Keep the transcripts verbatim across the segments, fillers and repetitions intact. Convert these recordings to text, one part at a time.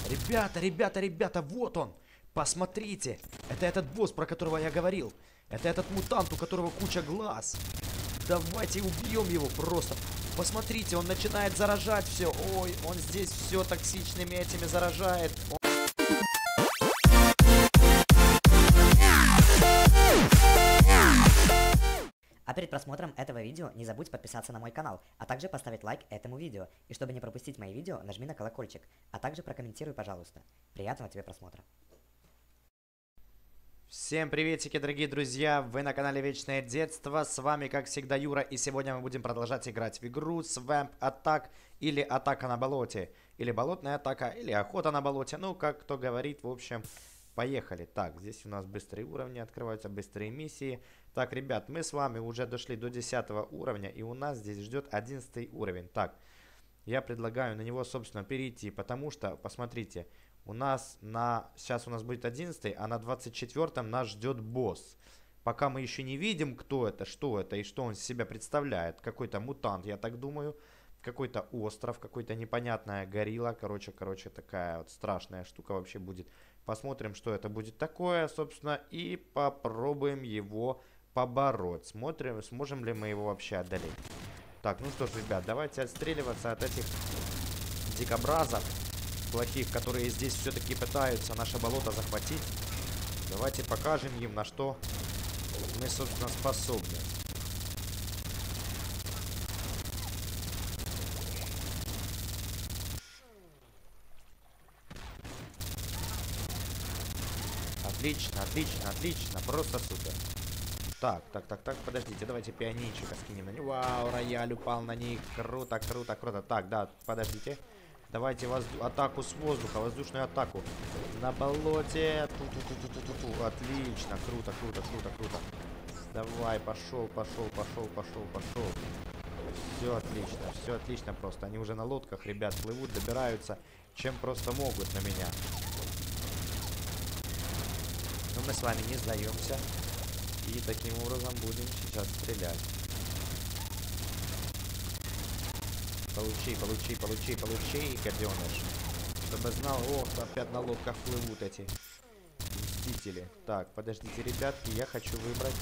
Ребята, ребята, ребята, вот он. Посмотрите. Это этот босс, про которого я говорил. Это этот мутант, у которого куча глаз. Давайте убьем его просто. Посмотрите, он начинает заражать все. Ой, он здесь все токсичными этими заражает. Он... А перед просмотром этого видео не забудь подписаться на мой канал, а также поставить лайк этому видео. И чтобы не пропустить мои видео, нажми на колокольчик, а также прокомментируй, пожалуйста. Приятного тебе просмотра. Всем приветики, дорогие друзья, вы на канале Вечное Детство, с вами как всегда Юра, и сегодня мы будем продолжать играть в игру Swamp Attack, или Атака на болоте, или Болотная атака, или Охота на болоте, ну как кто говорит, в общем, поехали. Так, здесь у нас быстрые уровни открываются, быстрые миссии. Так, ребят, мы с вами уже дошли до десятого уровня, и у нас здесь ждет одиннадцатый уровень. Так, я предлагаю на него, собственно, перейти, потому что, посмотрите, у нас на... Сейчас у нас будет одиннадцатый, а на двадцать четвёртом нас ждет босс. Пока мы еще не видим, кто это, что это и что он из себя представляет. Какой-то мутант, я так думаю. Какой-то остров, какой-то непонятная горилла. Короче, короче, такая вот страшная штука вообще будет. Посмотрим, что это будет такое, собственно, и попробуем его побороть. Смотрим, сможем ли мы его вообще одолеть. Так, ну что ж, ребят, давайте отстреливаться от этих дикобразов плохих, которые здесь все-таки пытаются наше болото захватить. Давайте покажем им, на что мы, собственно, способны. Отлично, отлично, отлично, просто супер. Так, так, так, так, подождите, давайте пианинчика скинем на них. Вау, рояль упал на них, круто, круто, круто. Так, да, подождите. Давайте возду атаку с воздуха, воздушную атаку на болоте. Ту -ту -ту -ту -ту -ту -ту. Отлично, круто, круто, круто, круто. Давай, пошел, пошел, пошел, пошел, пошел. Все отлично, все отлично просто. Они уже на лодках, ребят, плывут, добираются, чем просто могут на меня. Но мы с вами не сдаемся. И таким образом будем сейчас стрелять. Получи, получи, получи, получи, гаденыш. Чтобы знал, о, опять на лодках плывут эти мстители. Так, подождите, ребятки, я хочу выбрать.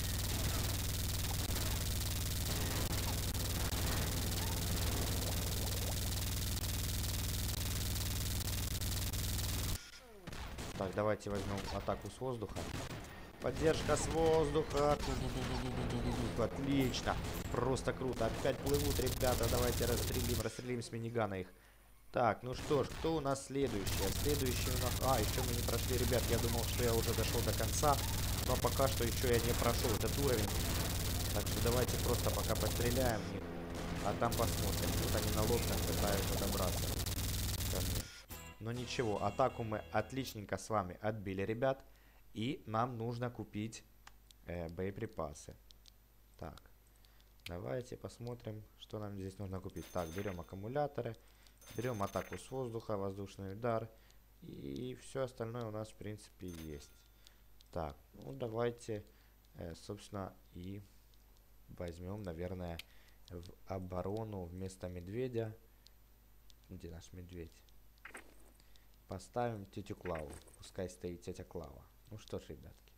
Так, давайте возьмем атаку с воздуха. Поддержка с воздуха. Отлично. Просто круто. Опять плывут, ребята. Давайте расстрелим, расстрелим с минигана их. Так, ну что ж, кто у нас следующий? А следующий у нас... А, еще мы не прошли, ребят. Я думал, что я уже дошел до конца. Но пока что еще я не прошел этот уровень. Так что давайте просто пока постреляем в них. А там посмотрим. Тут они на лодках пытаются добраться ко мне. Но ничего, атаку мы отличненько с вами отбили, ребят. И нам нужно купить э, боеприпасы. Так, давайте посмотрим, что нам здесь нужно купить. Так, берем аккумуляторы, берем атаку с воздуха, воздушный удар. И все остальное у нас, в принципе, есть. Так, ну давайте, э, собственно, и возьмем, наверное, в оборону вместо медведя. Где наш медведь? Поставим тетю Клаву. Пускай стоит тетя Клава. Ну что ж, ребятки.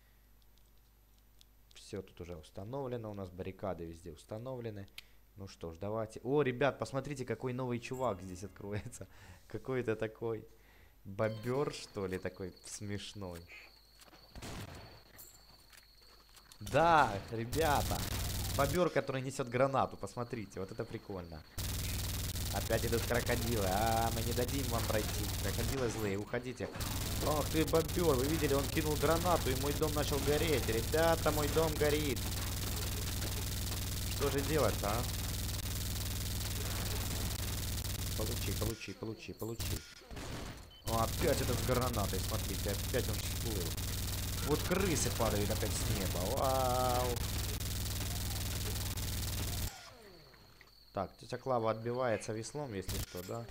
Все тут уже установлено. У нас баррикады везде установлены. Ну что ж, давайте. О, ребят, посмотрите, какой новый чувак здесь откроется. Какой-то такой бобер, что ли, такой смешной. Да, ребята. Бобер, который несет гранату. Посмотрите, вот это прикольно. Опять идут крокодилы. А, мы не дадим вам пройти. Крокодилы злые, уходите. Ох ты, бобер, вы видели, он кинул гранату, и мой дом начал гореть. Ребята, мой дом горит. Что же делать-то, а? Получи, получи, получи, получи. О, опять этот с гранатой, смотрите, опять он всплыл. Вот крысы падают опять с неба. Вау. Так, тетя Клава отбивается веслом, если что, да?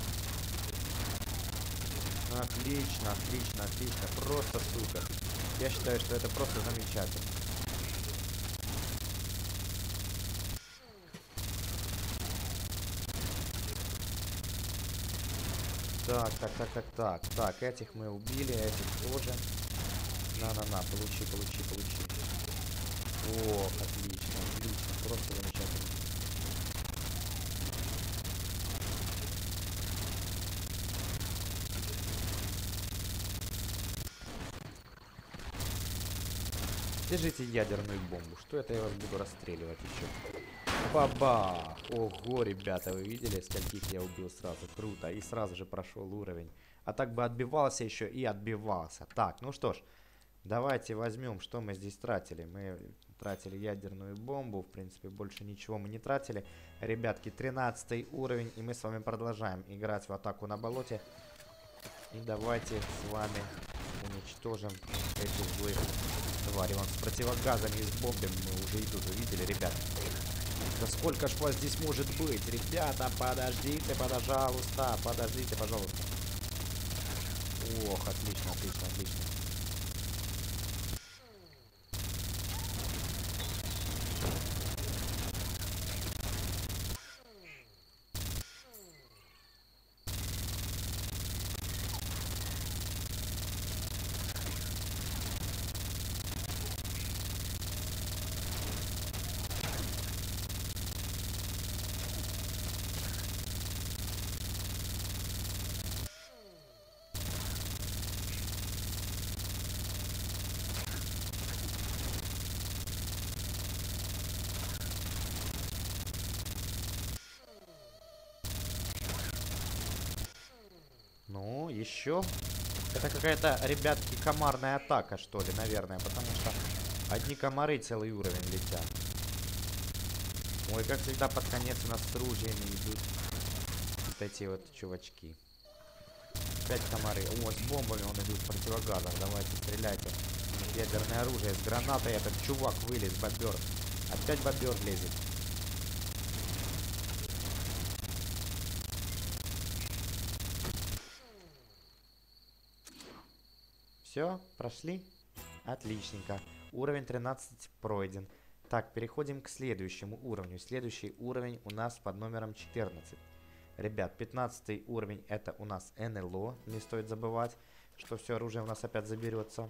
Отлично, отлично, отлично. Просто супер. Я считаю, что это просто замечательно. Так, так, так, так, так. Так, этих мы убили, этих тоже. На-на-на, получи, получи, получи. О, отлично, отлично, просто замечательно. Держите ядерную бомбу. Что это я вас буду расстреливать еще? Бабах! Ого, ребята, вы видели, скольких я убил сразу? Круто. И сразу же прошел уровень. А так бы отбивался еще и отбивался. Так, ну что ж. Давайте возьмем, что мы здесь тратили. Мы тратили ядерную бомбу. В принципе, больше ничего мы не тратили. Ребятки, тринадцатый уровень. И мы с вами продолжаем играть в атаку на болоте. И давайте с вами уничтожим этих злых тварей. Вон с противогазами и с бомбами мы уже идут. Вы видели, ребят? Да сколько ж вас здесь может быть? Ребята, подождите, пожалуйста. Подождите, пожалуйста. Ох, отлично, отлично, отлично. Ну, еще. Это какая-то, ребятки, комарная атака, что ли, наверное. Потому что одни комары целый уровень летят. Ой, как всегда, под конец у нас с ружьями идут вот эти вот чувачки. Опять комары. О, с бомбами он идет в противогазах. Давайте, стреляйте. Ядерное оружие. С гранатой этот чувак вылез, бобер. Опять бобер лезет. Все, прошли? Отличненько. Уровень тринадцать пройден. Так, переходим к следующему уровню. Следующий уровень у нас под номером четырнадцать. Ребят, пятнадцатый уровень это у нас эн эл о. Не стоит забывать, что все оружие у нас опять заберется.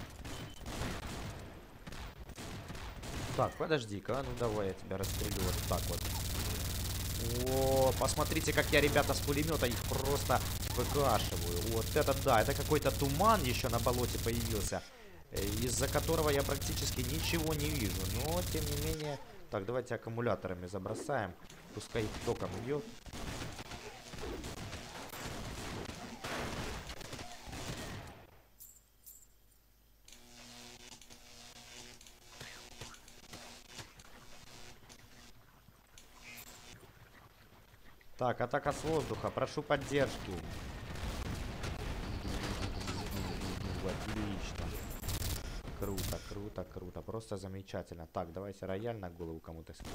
Так, подожди-ка, ну давай я тебя расстрелю вот так вот. О, посмотрите, как я, ребята, с пулемета их просто выкашиваю. Вот это да, это какой-то туман еще на болоте появился, из-за которого я практически ничего не вижу. Но, тем не менее... Так, давайте аккумуляторами забросаем. Пускай их током идет. Так, атака с воздуха. Прошу поддержки. Отлично. Круто, круто, круто. Просто замечательно. Так, давайте рояль на голову кому-то скинем.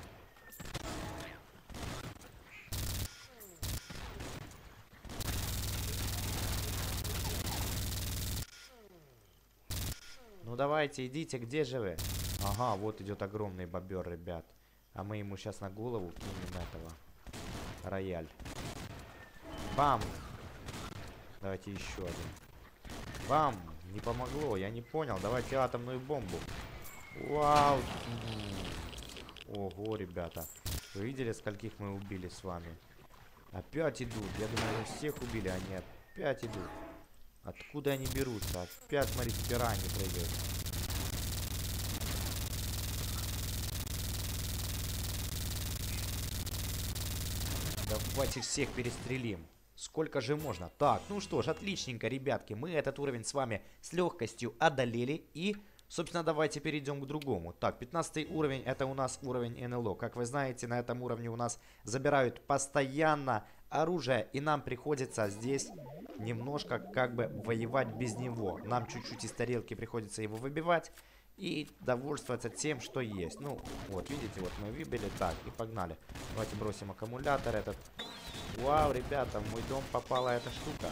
Ну давайте, идите, где же вы? Ага, вот идет огромный бобер, ребят. А мы ему сейчас на голову кинем этого. Рояль. Бам! Давайте еще один. Бам! Не помогло, я не понял. Давайте атомную бомбу. Вау! Ого, ребята. Вы видели, скольких мы убили с вами? Опять идут. Я думаю, мы всех убили, они опять идут. Откуда они берутся? Опять, смотрите, пираньи прыгают. Давайте всех перестрелим. Сколько же можно? Так, ну что ж, отличненько, ребятки. Мы этот уровень с вами с легкостью одолели. И, собственно, давайте перейдем к другому. Так, пятнадцатый уровень, это у нас уровень эн эл о. Как вы знаете, на этом уровне у нас забирают постоянно оружие. И нам приходится здесь немножко как бы воевать без него. Нам чуть-чуть из тарелки приходится его выбивать. И довольствоваться тем, что есть. Ну, вот, видите, вот мы выбили. Так, и погнали. Давайте бросим аккумулятор этот. Вау, ребята, в мой дом попала эта штука.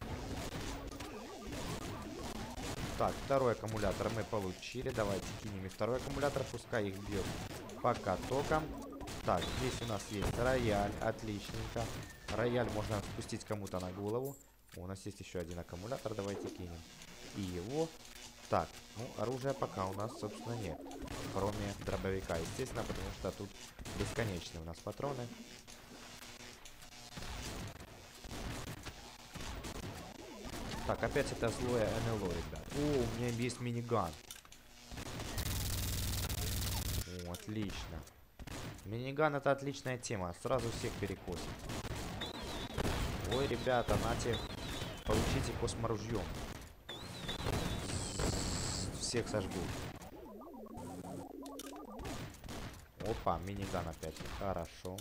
Так, второй аккумулятор мы получили. Давайте кинем и второй аккумулятор. Пускай их бьет пока током. Так, здесь у нас есть рояль. Отличненько. Рояль можно спустить кому-то на голову. О, у нас есть еще один аккумулятор, давайте кинем. И его. Так, ну, оружия пока у нас, собственно, нет. Кроме дробовика, естественно, потому что тут бесконечные у нас патроны. Так, опять это злое эн эл о, ребят. О, у меня есть миниган. О, отлично. Миниган — это отличная тема. Сразу всех перекосит. Ой, ребята, нате, получите косморужьем. Всех сожгу. Опа, миниган опять. Хорошо.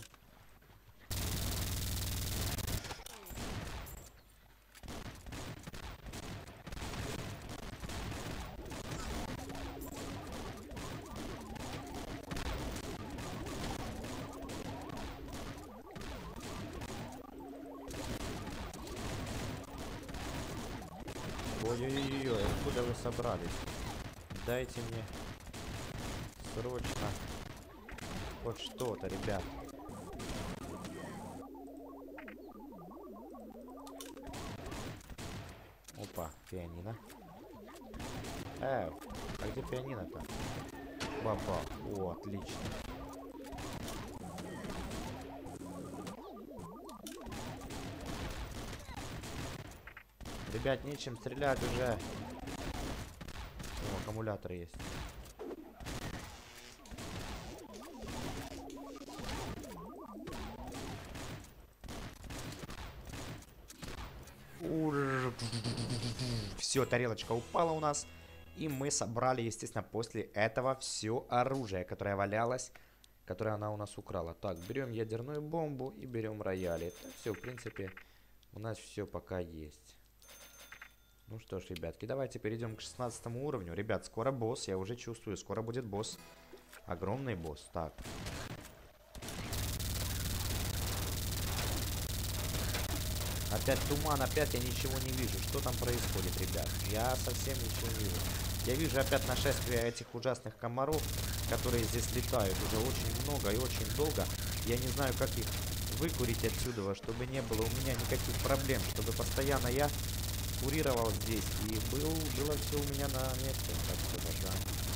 Ой-ой-ой, откуда вы собрались? Дайте мне срочно хоть что-то, ребят. Опа, пианино. Э, а где пианино-то? Баба, о, отлично. Ребят, нечем стрелять уже. О, аккумулятор есть. Все, тарелочка упала у нас. И мы собрали, естественно, после этого все оружие, которое валялось, которое она у нас украла. Так, берем ядерную бомбу и берем рояли. Это все, в принципе, у нас все пока есть. Ну что ж, ребятки, давайте перейдем к шестнадцатому уровню. Ребят, скоро босс, я уже чувствую, скоро будет босс. Огромный босс. Так. Опять туман, опять я ничего не вижу. Что там происходит, ребят? Я совсем ничего не вижу. Я вижу опять нашествие этих ужасных комаров, которые здесь летают уже очень много и очень долго. Я не знаю, как их выкурить отсюда, чтобы не было у меня никаких проблем, чтобы постоянно я курировал здесь и был, было все у меня на месте, так сказать, да.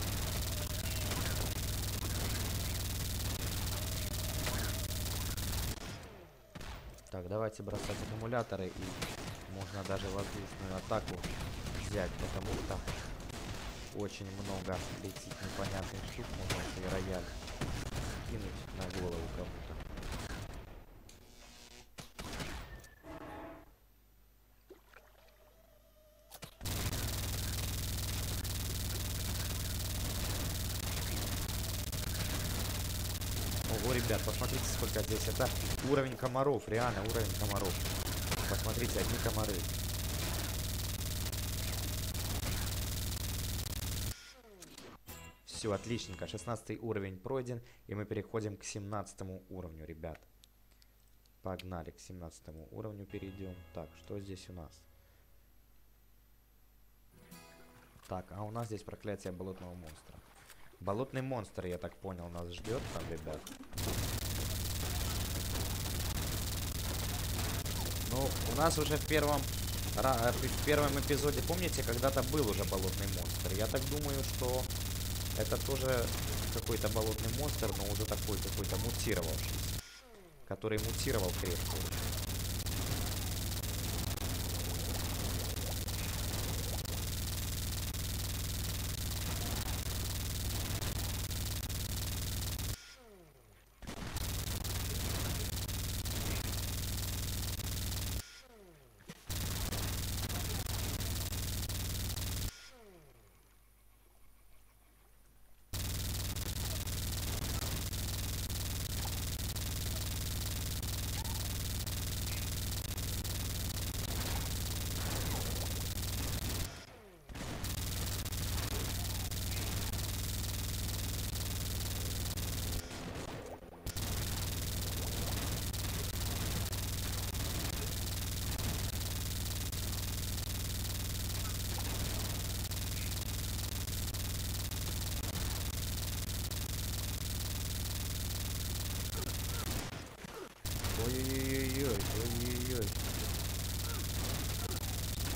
Так, давайте бросать аккумуляторы, и можно даже воздушную атаку взять, потому что очень много летит непонятных штук, можно и рояль кинуть на голову кому-то. Ого, ребят, посмотрите, сколько здесь. Это уровень комаров, реально уровень комаров. Посмотрите, одни комары. Все, отличненько. шестнадцатый уровень пройден, и мы переходим к семнадцатому уровню, ребят. Погнали, к семнадцатому уровню перейдем. Так, что здесь у нас? Так, а у нас здесь проклятие болотного монстра. Болотный монстр, я так понял, нас ждет там, ребят. Ну, у нас уже в первом, в первом эпизоде, помните, когда-то был уже болотный монстр. Я так думаю, что это тоже какой-то болотный монстр, но уже такой какой-то мутировавшийся. Который мутировал крепко.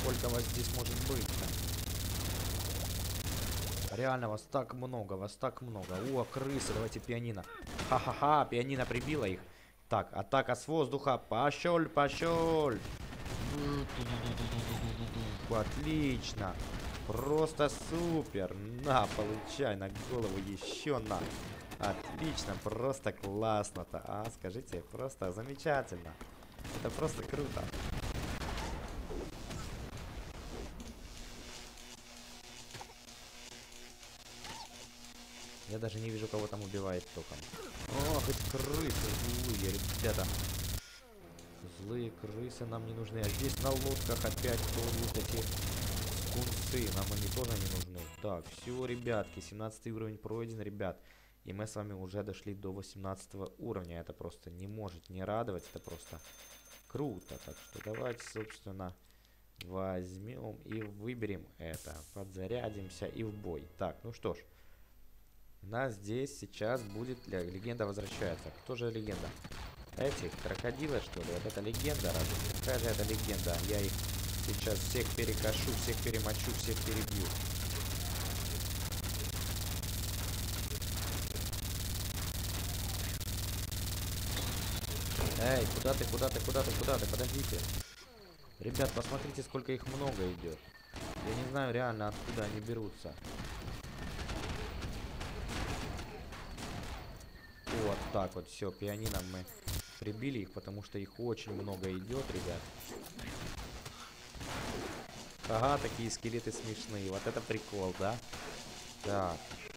сколько вас здесь может быть-то? Реально, вас так много, вас так много. О, крысы, давайте пианино. Ха-ха-ха, пианино прибило их. Так, атака с воздуха. Пошел, пошел. Отлично. Просто супер. На, получай на голову еще на. Отлично, просто классно-то. А, скажите, просто замечательно. Это просто круто. Я даже не вижу, кого там убивает током. Ох, эти крысы злые, ребята. Злые крысы нам не нужны. А здесь на лодках опять вот эти скунсы. Нам они тоже не нужны. Так, все, ребятки, семнадцатый уровень пройден, ребят. И мы с вами уже дошли до восемнадцатого уровня. Это просто не может не радовать. Это просто круто. Так что давайте, собственно, возьмем и выберем это. Подзарядимся и в бой. Так, ну что ж. У нас здесь сейчас будет легенда возвращается. Кто же легенда? Эти крокодилы, что ли? Вот это легенда, разве? Какая же это легенда? Я их сейчас всех перекошу, всех перемочу, всех перебью. Эй, куда ты, куда ты, куда ты, куда ты? Подождите. Ребят, посмотрите, сколько их много идет. Я не знаю реально, откуда они берутся. Вот так вот, все, пианином мы прибили их, потому что их очень много идет, ребят. Ага, такие скелеты смешные. Вот это прикол, да? Так.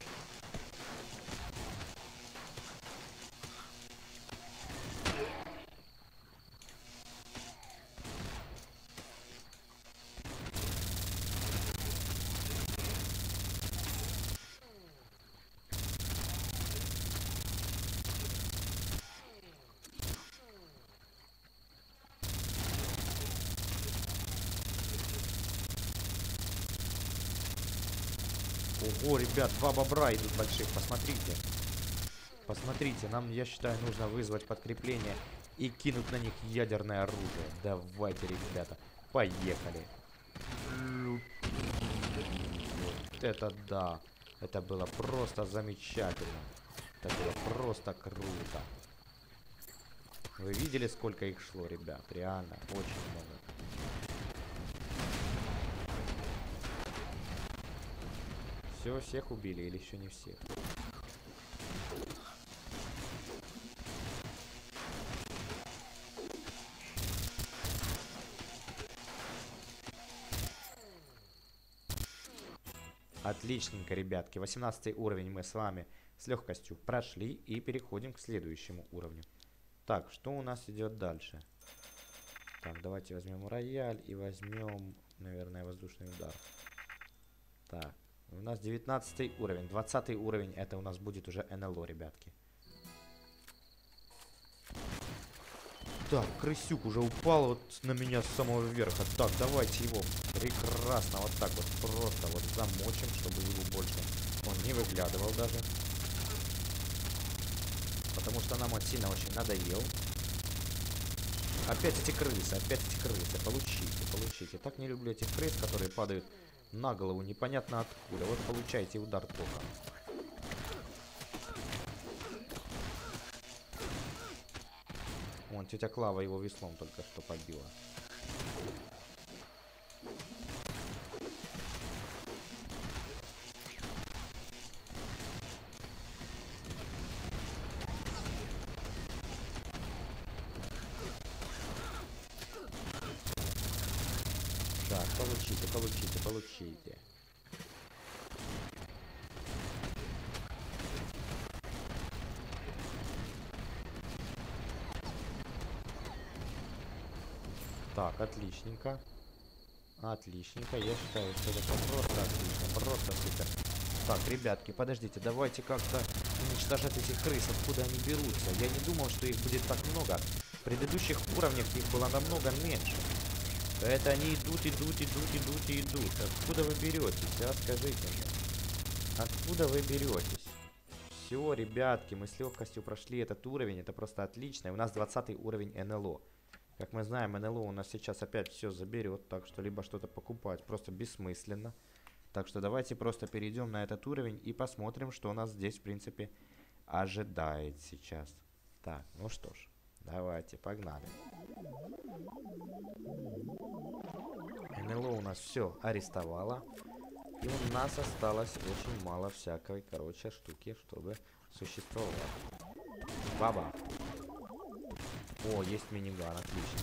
Ого, ребят, два бобра идут больших, посмотрите. Посмотрите, нам, я считаю, нужно вызвать подкрепление и кинуть на них ядерное оружие. Давайте, ребята, поехали. Вот это да. Это было просто замечательно. Это было просто круто. Вы видели, сколько их шло, ребят? Реально, очень много. Все, всех убили или еще не всех? Отличненько, ребятки. восемнадцатый уровень мы с вами с легкостью прошли и переходим к следующему уровню. Так, что у нас идет дальше? Так, давайте возьмем рояль и возьмем, наверное, воздушный удар. Так. У нас девятнадцатый уровень. двадцатый уровень. Это у нас будет уже эн эл о, ребятки. Так, крысюк уже упал вот на меня с самого верха. Так, давайте его прекрасно вот так вот просто вот замочим, чтобы его больше он не выглядывал даже. Потому что нам он сильно очень надоел. Опять эти крысы, опять эти крысы. Получите, получите. Так не люблю этих крыс, которые падают на голову непонятно откуда. Вот получаете удар током. Вон тетя Клава его веслом только что побила. Так, получите, получите, получите. Так, отличненько. Отличненько. Я считаю, что это просто отлично. Просто супер. Так, ребятки, подождите. Давайте как-то уничтожать этих крыс. Откуда они берутся? Я не думал, что их будет так много. В предыдущих уровнях их было намного меньше. Это они идут, идут, идут, идут и идут. Откуда вы беретесь, а? Скажите мне. Откуда вы беретесь? Все, ребятки, мы с легкостью прошли этот уровень. Это просто отлично. И у нас двадцатый уровень эн эл о. Как мы знаем, эн эл о у нас сейчас опять все заберет, так что либо что-то покупать просто бессмысленно. Так что давайте просто перейдем на этот уровень и посмотрим, что нас здесь, в принципе, ожидает сейчас. Так, ну что ж, давайте, погнали. эн эл о у нас все арестовало. И у нас осталось очень мало всякой, короче, штуки, чтобы существовать. Баба. О, есть миниган, отлично.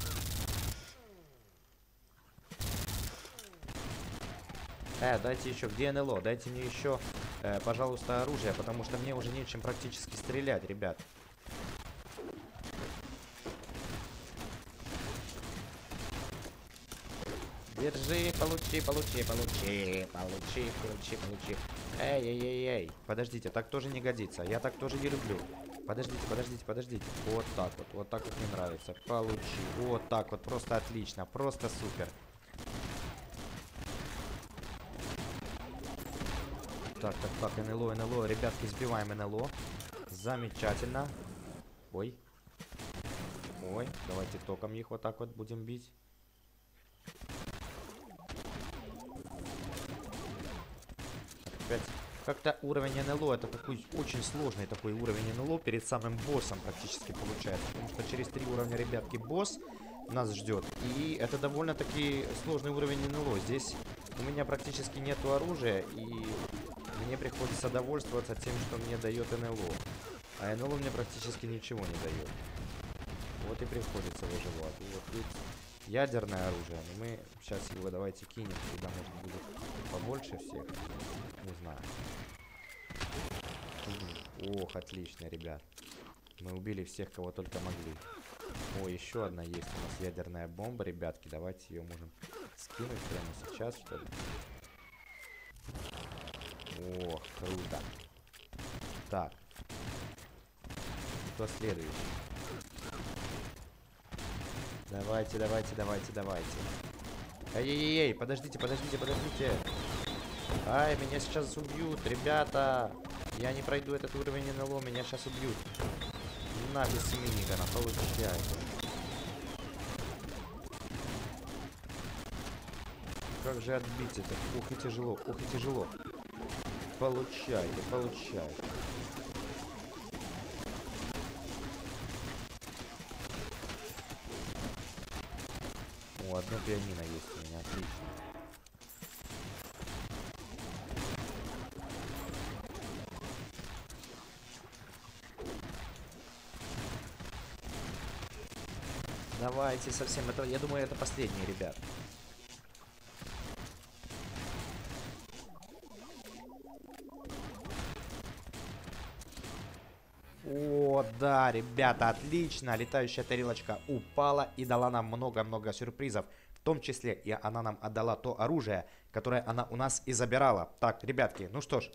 Э, дайте еще, где эн эл о? Дайте мне еще, э, пожалуйста, оружие, потому что мне уже нечем практически стрелять, ребят. Держи, получи, получи, получи, получи, получи, получи. Эй, эй, эй, эй. Подождите, так тоже не годится. Я так тоже не люблю. Подождите, подождите, подождите. Вот так вот, вот так вот мне нравится. Получи. Вот так вот, просто отлично, просто супер. Так, так, так, эн эл о, эн эл о. Ребятки, сбиваем эн эл о. Замечательно. Ой. Ой, давайте током их вот так вот будем бить. Опять как-то уровень эн эл о это такой очень сложный такой уровень эн эл о перед самым боссом практически получается. Потому что через три уровня, ребятки, босс нас ждет. И это довольно-таки сложный уровень эн эл о. Здесь у меня практически нету оружия. И мне приходится довольствоваться тем, что мне дает эн эл о. А эн эл о мне практически ничего не дает. Вот и приходится выживать. И вот тут ядерное оружие. Но мы сейчас его давайте кинем. Сюда можно будет побольше всех. Не знаю. Ох, отлично, ребят. Мы убили всех, кого только могли. О, еще одна есть у нас ядерная бомба, ребятки. Давайте ее можем скинуть прямо сейчас, что ли. Ох, круто. Так. Кто следующий? Давайте, давайте, давайте, давайте. Эй-эй-эй, подождите, подождите, подождите. Ай, меня сейчас убьют, ребята. Я не пройду этот уровень эн эл о, меня сейчас убьют. На, без минигана, получай. Как же отбить это? Ух, и тяжело, ух, и тяжело. Получайте, получайте. О, одно пианино есть у меня, отлично. Давайте совсем это, я думаю, это последний, ребят. О, да, ребята, отлично. Летающая тарелочка упала и дала нам много-много сюрпризов. В том числе и она нам отдала то оружие, которое она у нас и забирала. Так, ребятки, ну что ж.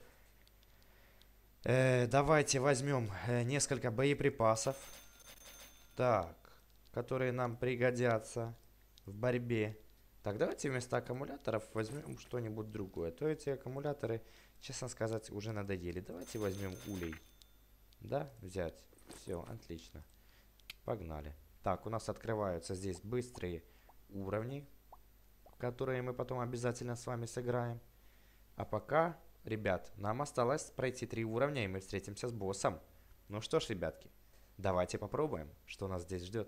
Э, давайте возьмем э, несколько боеприпасов. Так, которые нам пригодятся в борьбе. Так, давайте вместо аккумуляторов возьмем что-нибудь другое. То эти аккумуляторы, честно сказать, уже надоели. Давайте возьмем улей. Да, взять. Все, отлично. Погнали. Так, у нас открываются здесь быстрые уровни, которые мы потом обязательно с вами сыграем. А пока, ребят, нам осталось пройти три уровня, и мы встретимся с боссом. Ну что ж, ребятки, давайте попробуем, что нас здесь ждет.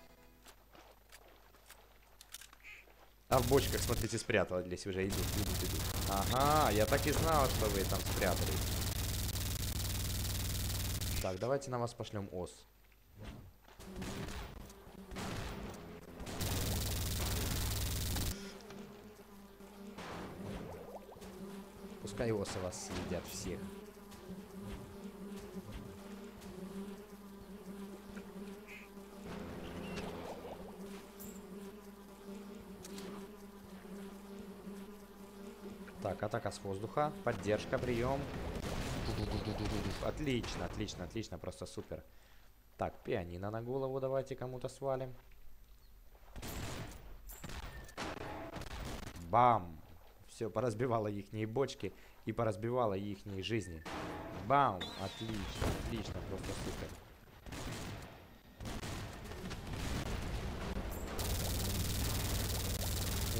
А в бочках, смотрите, спрятались уже. Идут, идут, идут. Ага, я так и знал, что вы там спрятались. Так, давайте на вас пошлем ос. Пускай осы вас съедят всех. Так, атака с воздуха. Поддержка, прием. Отлично, отлично, отлично, просто супер. Так, пианино на голову давайте кому-то свалим. Бам! Все, поразбивало ихние бочки и поразбивало ихние жизни. Бам! Отлично, отлично, просто супер.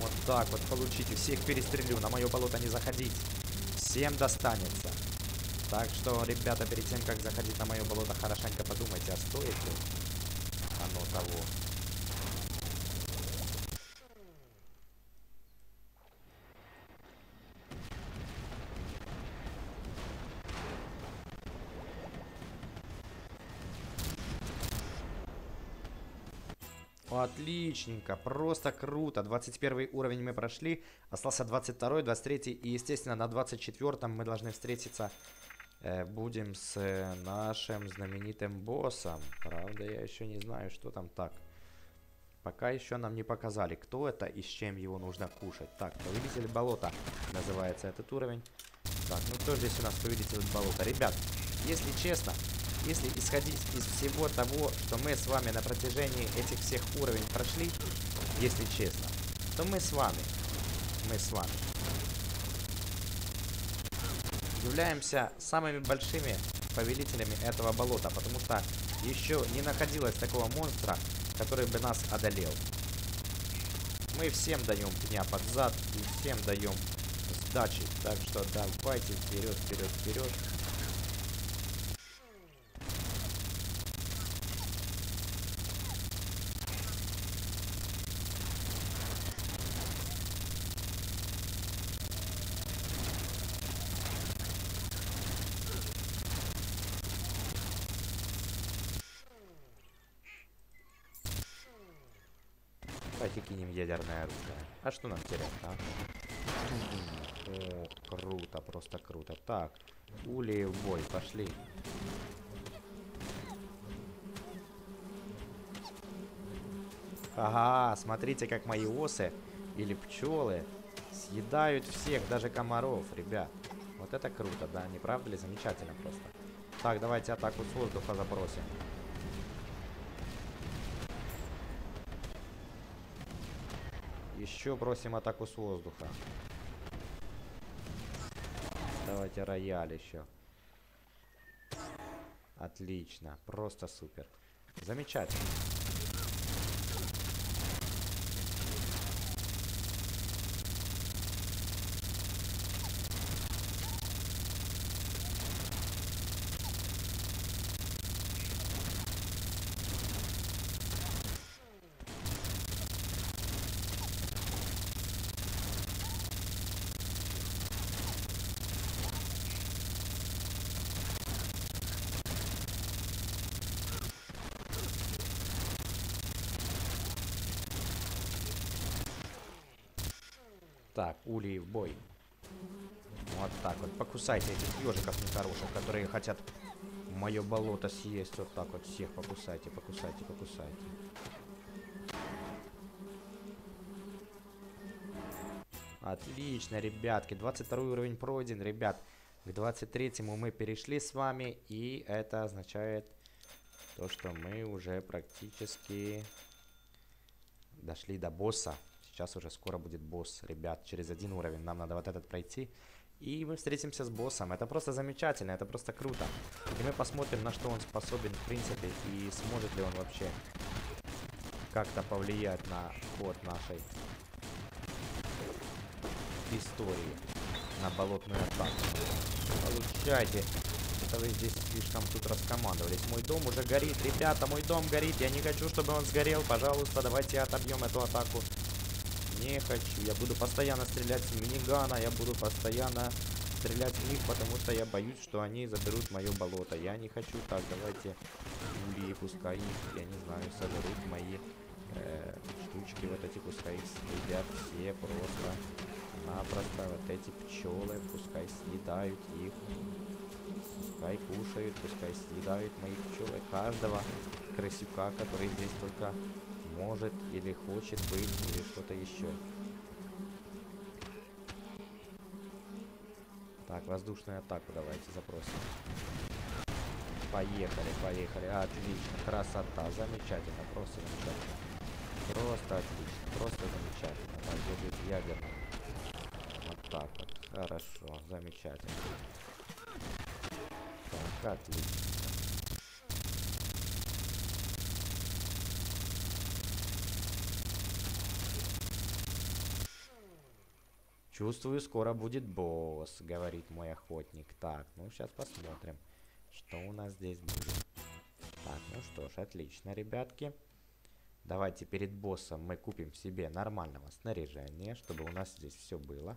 Вот так вот получите. Всех перестрелю. На мое болото не заходить. Всем достанется. Так что, ребята, перед тем, как заходить на мое болото, хорошенько подумайте, а стоит ли оно того. Отличненько, просто круто. двадцать первый уровень мы прошли. Остался двадцать второй, двадцать третий. И, естественно, на двадцать четвёртом мы должны встретиться. Э, будем с э, нашим знаменитым боссом. Правда, я еще не знаю, что там так. Пока еще нам не показали, кто это и с чем его нужно кушать. Так, повелитель болота называется этот уровень. Так, ну кто здесь у нас повелитель болота? Ребят, если честно... Если исходить из всего того, что мы с вами на протяжении этих всех уровней прошли, если честно, то мы с вами, мы с вами являемся самыми большими повелителями этого болота, потому что еще не находилось такого монстра, который бы нас одолел. Мы всем даем пня под зад и всем даем сдачи, так что давайте вперед, вперед, вперед. Давайте кинем ядерное оружие. А что нам терять, а? О, круто, просто круто. Так, ули в бой, пошли. Ага, смотрите, как мои осы или пчелы съедают всех, даже комаров, ребят. Вот это круто, да? Не правда ли? Замечательно просто. Так, давайте атаку с воздуха забросим. Еще бросим атаку с воздуха. Давайте рояль еще. Отлично. Просто супер. Замечательно. Так, улей в бой. Вот так вот. Покусайте этих ежиков нехороших, которые хотят мое болото съесть. Вот так вот всех покусайте, покусайте, покусайте. Отлично, ребятки. двадцать второй уровень пройден, ребят. К двадцать третьему мы перешли с вами. И это означает то, что мы уже практически дошли до босса. Сейчас уже скоро будет босс, ребят. Через один уровень нам надо вот этот пройти. И мы встретимся с боссом. Это просто замечательно, это просто круто. И мы посмотрим, на что он способен, в принципе. И сможет ли он вообще как-то повлиять на ход нашей истории. На болотную атаку. Получайте. Это вы здесь слишком тут раскомандовались. Мой дом уже горит. Ребята, мой дом горит. Я не хочу, чтобы он сгорел. Пожалуйста, давайте отобьем эту атаку. Не хочу. Я буду постоянно стрелять с минигана. Я буду постоянно стрелять в них, потому что я боюсь, что они заберут мое болото. Я не хочу. Так, давайте улии, пускай их, я не знаю, сожрут мои э, штучки. Вот эти пускай их съедят все просто-напросто. Вот эти пчелы пускай съедают их. Пускай кушают, пускай съедают мои пчелы. Каждого крысюка, который здесь только может или хочет быть, или что-то еще. Так, воздушную атаку давайте запросим. Поехали, поехали. Отлично, красота, замечательно, просто замечательно. Просто отлично, просто замечательно. Так, где будет ядерный? Вот так вот, хорошо, замечательно. Так, отлично. Чувствую, скоро будет босс, говорит мой охотник. Так, ну сейчас посмотрим, что у нас здесь будет. Так, ну что ж, отлично, ребятки. Давайте перед боссом мы купим себе нормального снаряжения, чтобы у нас здесь все было.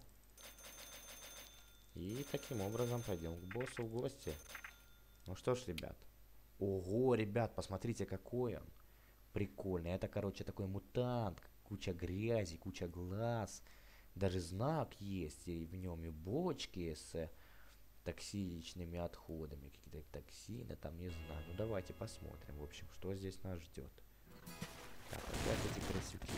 И таким образом пойдем к боссу в гости. Ну что ж, ребят. Ого, ребят, посмотрите, какой он. Прикольный. Это, короче, такой мутант. Куча грязи, куча глаз. Даже знак есть. И в нем и бочки с токсичными отходами. Какие-то токсины, там, не знаю. Ну, давайте посмотрим, в общем, что здесь нас ждет. Так, опять эти крысюки.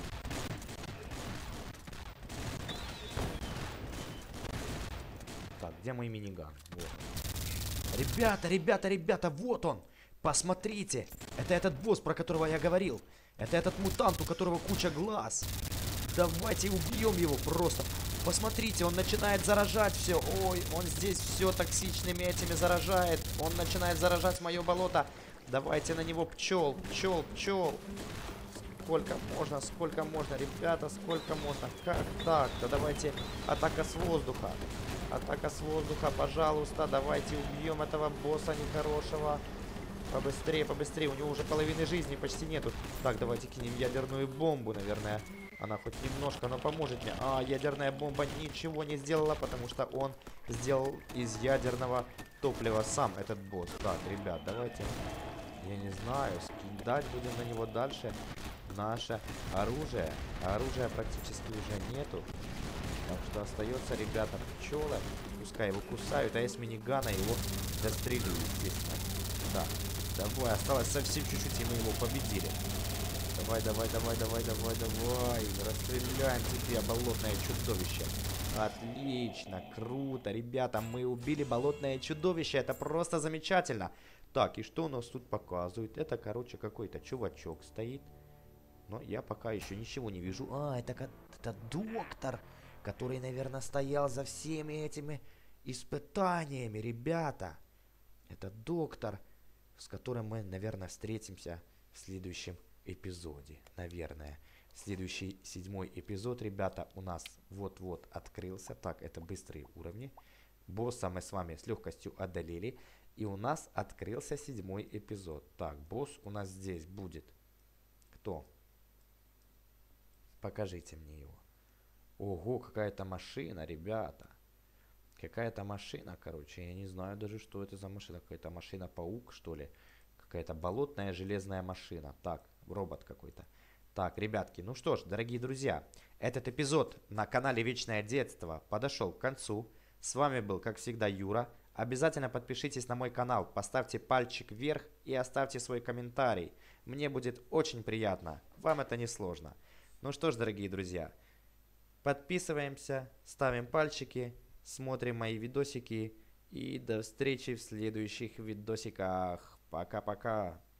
Так, где мой миниган? Вот. Ребята, ребята, ребята, вот он! Посмотрите! Это этот босс, про которого я говорил. Это этот мутант, у которого куча глаз. Давайте убьем его просто. Посмотрите, он начинает заражать все. Ой, он здесь все токсичными этими заражает. Он начинает заражать мое болото. Давайте на него пчел, пчел, пчел. Сколько можно, сколько можно, ребята, сколько можно. Как так? Да давайте атака с воздуха. Атака с воздуха, пожалуйста. Давайте убьем этого босса нехорошего. Побыстрее, побыстрее. У него уже половины жизни почти нету. Так, давайте кинем ядерную бомбу, наверное. Она хоть немножко, но поможет мне. А, ядерная бомба ничего не сделала, потому что он сделал из ядерного топлива сам этот босс. Так, ребят, давайте, я не знаю, скидать будем на него дальше наше оружие. Оружия практически уже нету. Так что остается, ребята, пчелы. Пускай его кусают, а я с минигана его дострелю, естественно. Да, давай, осталось совсем чуть-чуть, и мы его победили. Давай, давай, давай, давай, давай, давай. Расстреляем тебя, болотное чудовище. Отлично, круто, ребята, мы убили болотное чудовище. Это просто замечательно. Так, и что у нас тут показывает? Это, короче, какой-то чувачок стоит. Но я пока еще ничего не вижу. А, это, это доктор, который, наверное, стоял за всеми этими испытаниями, ребята. Это доктор, с которым мы, наверное, встретимся в следующем эпизоде. Наверное. Следующий, седьмой эпизод, ребята, у нас вот-вот открылся. Так, это быстрые уровни. Босса мы с вами с легкостью одолели. И у нас открылся седьмой эпизод. Так, босс у нас здесь будет. Кто? Покажите мне его. Ого, какая-то машина, ребята. Какая-то машина, короче. Я не знаю даже, что это за машина. Какая-то машина-паук, что ли. Какая-то болотная железная машина. Так, робот какой-то. Так, ребятки, ну что ж, дорогие друзья. Этот эпизод на канале Вечное Детство подошел к концу. С вами был, как всегда, Юра. Обязательно подпишитесь на мой канал, поставьте пальчик вверх и оставьте свой комментарий. Мне будет очень приятно. Вам это не сложно. Ну что ж, дорогие друзья, подписываемся, ставим пальчики, смотрим мои видосики и до встречи в следующих видосиках. Пока-пока.